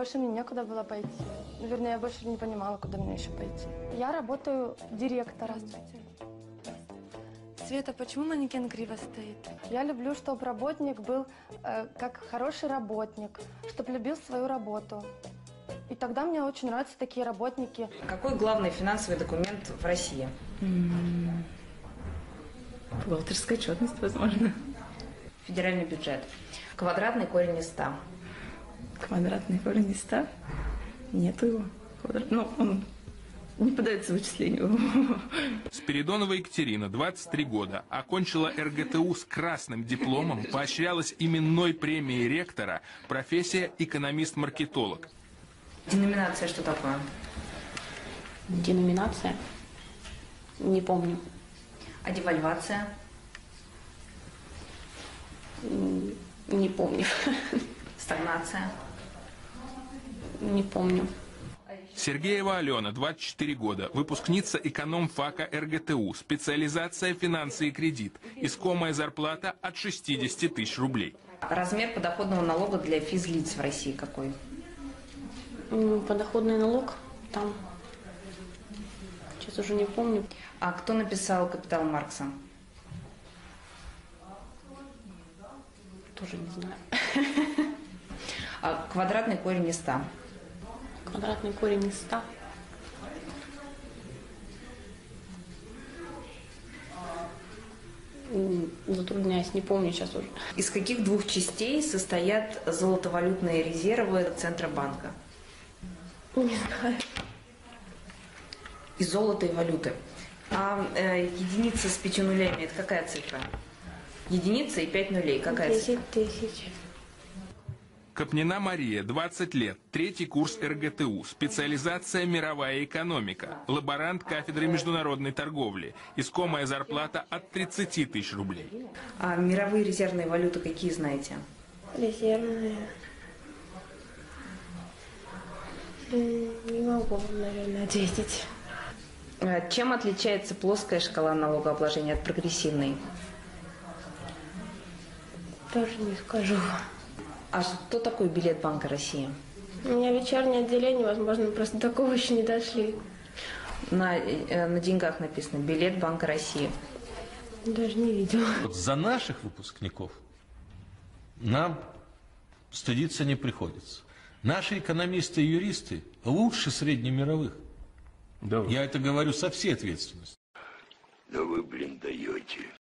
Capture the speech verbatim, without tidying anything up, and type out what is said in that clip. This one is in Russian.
больше мне некуда было пойти. Ну, вернее, я больше не понимала, куда мне еще пойти. Я работаю директором. Здравствуйте. Света, почему манекен криво стоит? Я люблю, чтобы работник был э, как хороший работник, чтобы любил свою работу. И тогда мне очень нравятся такие работники. Какой главный финансовый документ в России? Mm-hmm. Бухгалтерская отчетность, возможно. Федеральный бюджет. Квадратный корень из ста. Квадратный корень из ста? Нету его. Квадрат... Ну, он не поддается вычислению. Спиридонова Екатерина, двадцать три года, окончила эр гэ тэ у с красным дипломом, поощрялась именной премией ректора, профессия экономист-маркетолог. Деноминация что такое? Деноминация? Не помню. А девальвация? Не помню. Стагнация? Не помню. Сергеева Алена, двадцать четыре года, выпускница экономфака эр гэ тэ у, специализация финансы и кредит, искомая зарплата от шестидесяти тысяч рублей. Размер подоходного налога для физлиц в России какой? Подоходный налог там, сейчас уже не помню. А кто написал «Капитал» Маркса? Тоже не знаю. А квадратный корень из ста? Квадратный корень из ста. Затрудняюсь, не помню сейчас уже. Из каких двух частей состоят золотовалютные резервы Центробанка? Не знаю. Из золота и валюты. А э, единица с пятью нулями – это какая цифра? Единица и пять нулей. Какая цифра? Десять тысяч. Копнина Мария, двадцать лет, третий курс эр гэ тэ у, специализация мировая экономика, лаборант кафедры международной торговли, искомая зарплата от тридцати тысяч рублей. А мировые резервные валюты какие знаете? Резервные. Не могу, наверное, ответить. Чем отличается плоская шкала налогообложения от прогрессивной? Тоже не скажу. А что такое билет Банка России? У меня вечернее отделение, возможно, просто до такого еще не дошли. На, э, на деньгах написано «Билет Банка России». Даже не видела. Вот за наших выпускников нам стыдиться не приходится. Наши экономисты и юристы лучше среднемировых. Да. Я это говорю со всей ответственностью. Да вы, блин, даете.